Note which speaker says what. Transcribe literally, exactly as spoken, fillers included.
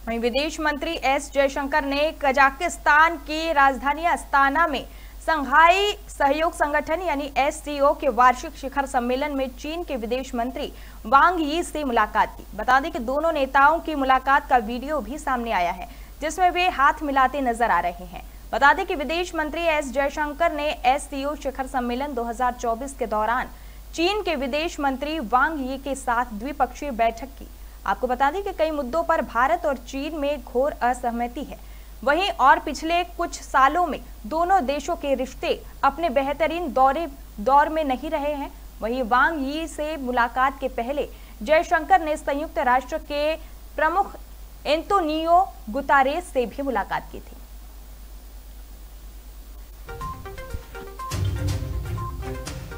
Speaker 1: वहीं विदेश मंत्री एस जयशंकर ने कजाकिस्तान की राजधानी अस्ताना में संघाई सहयोग संगठन यानी एस सी ओ के वार्षिक शिखर सम्मेलन में चीन के विदेश मंत्री वांग यी से मुलाकात की। बता दें कि दोनों नेताओं की मुलाकात का वीडियो भी सामने आया है, जिसमें वे हाथ मिलाते नजर आ रहे हैं। बता दें कि विदेश मंत्री एस जयशंकर ने एस सी ओ शिखर सम्मेलन दो हज़ार चौबीस के दौरान चीन के विदेश मंत्री वांग यी के साथ द्विपक्षीय बैठक की। आपको बता दें कि कई मुद्दों पर भारत और चीन में घोर असहमति है। वहीं और पिछले कुछ सालों में दोनों देशों के रिश्ते अपने बेहतरीन दौरे दौर में नहीं रहे हैं। वहीं वांग यी से मुलाकात के पहले जयशंकर ने संयुक्त राष्ट्र के प्रमुख एंटोनियो गुतारेस से भी मुलाकात की थी।